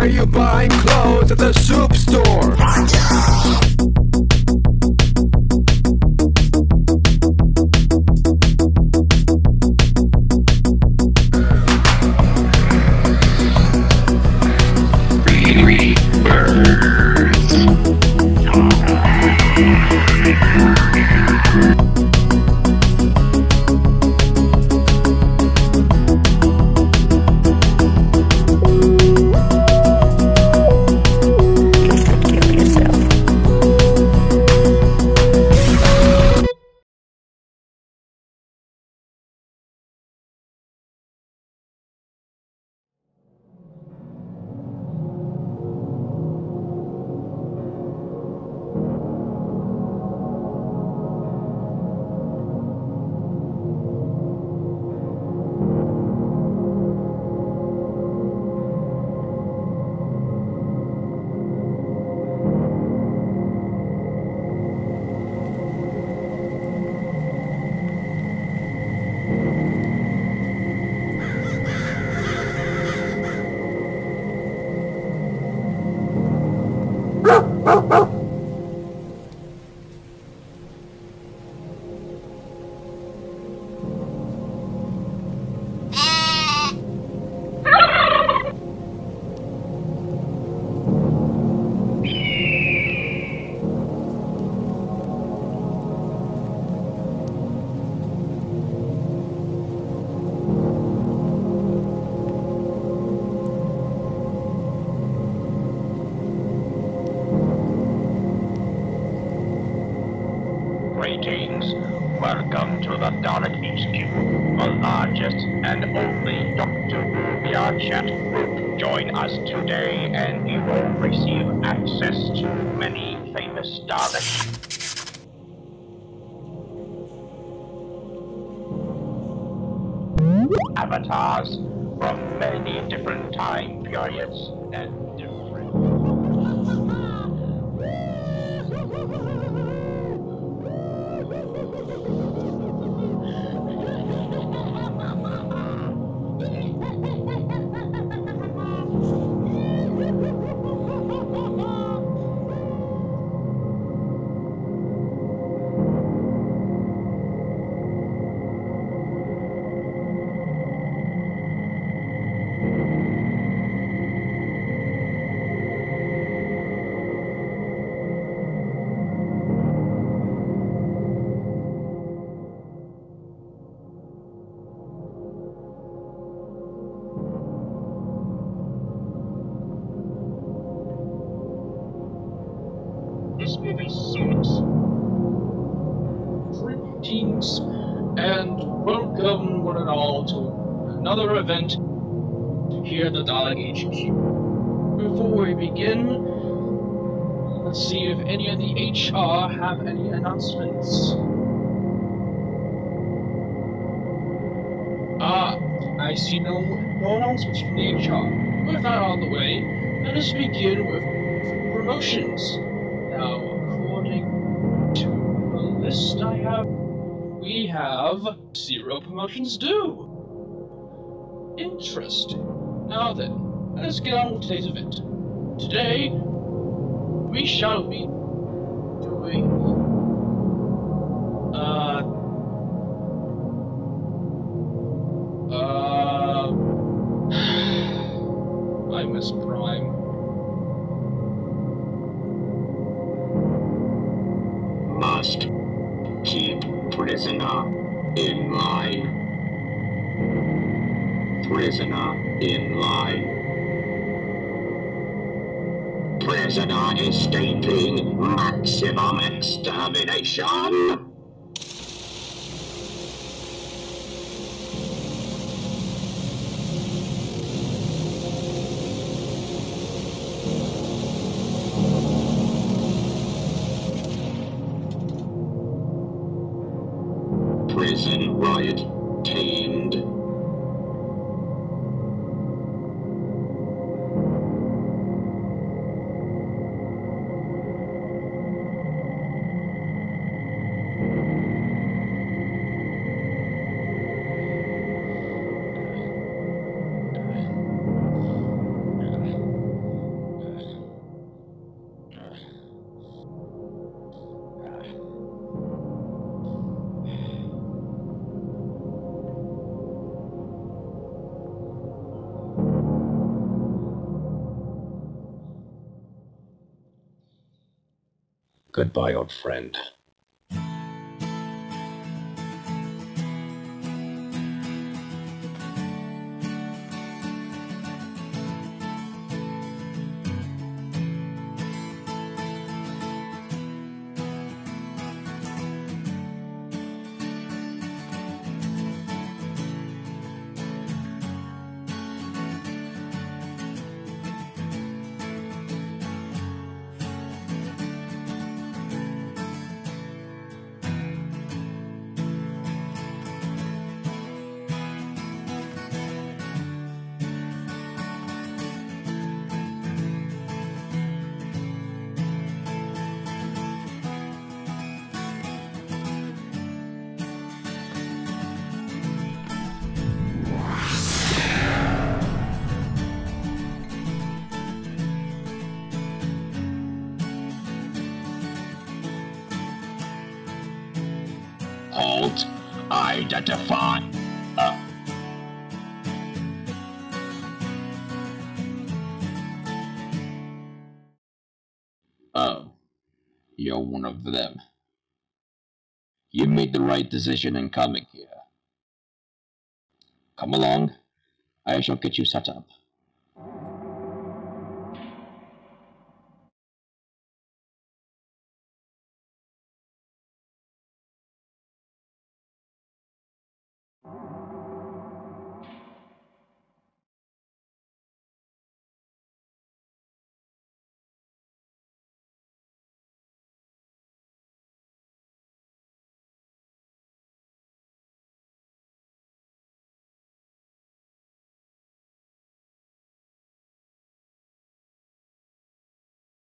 you buying clothes at the soup store? Greetings. Welcome to the Dalek HQ, the largest and only Dr. Rubia chat group. Join us today and you will receive access to many famous Daleks. Avatars from many different time periods and different... This movie sucks. Greetings and welcome one and all to another event here at the Dalek HQ. Before we begin, let's see if any of the HR have any announcements. I see no announcements from the HR. With that out of the way, let us begin with promotions. Now, according to the list I have, we have 0 promotions due. Interesting. Now then, let's get on with today's event. Today, we shall be doing I miss Prime. Must keep prisoner in line. Prisoner in line. Prisoner escaping maximum extermination. Prison riot tamed. Goodbye, old friend. Halt! Identify! Oh, you're one of them. You made the right decision in coming here. Come along, I shall get you set up.